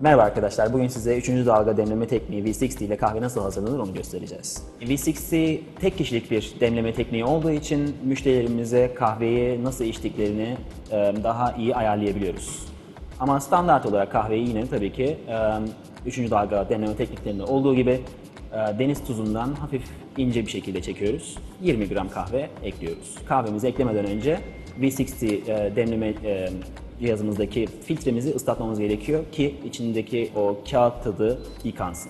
Merhaba arkadaşlar, bugün size 3. dalga demleme tekniği V60 ile kahve nasıl hazırlanır onu göstereceğiz. V60 tek kişilik bir demleme tekniği olduğu için müşterilerimize kahveyi nasıl içtiklerini daha iyi ayarlayabiliyoruz. Ama standart olarak kahveyi yine tabii ki 3. dalga demleme tekniklerinde olduğu gibi deniz tuzundan hafif ince bir şekilde çekiyoruz. 20 gram kahve ekliyoruz. Kahvemizi eklemeden önce V60 demleme cihazımızdaki filtremizi ıslatmamız gerekiyor ki içindeki o kağıt tadı yıkansın.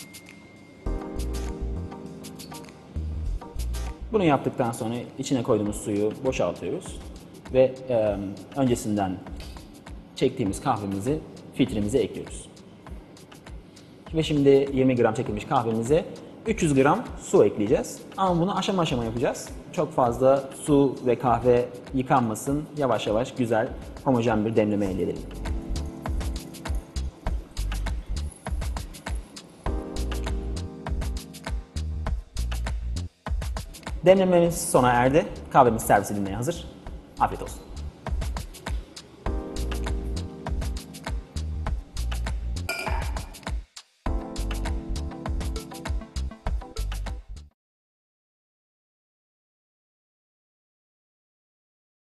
Bunu yaptıktan sonra içine koyduğumuz suyu boşaltıyoruz ve öncesinden çektiğimiz kahvemizi filtremize ekliyoruz. Ve şimdi 20 gram çekilmiş kahvemize 300 gram su ekleyeceğiz. Ama bunu aşama aşama yapacağız. Çok fazla su ve kahve yıkanmasın. Yavaş yavaş güzel, homojen bir demleme elde edelim. Demlememiz sona erdi. Kahvemiz servis edilmeye hazır. Afiyet olsun.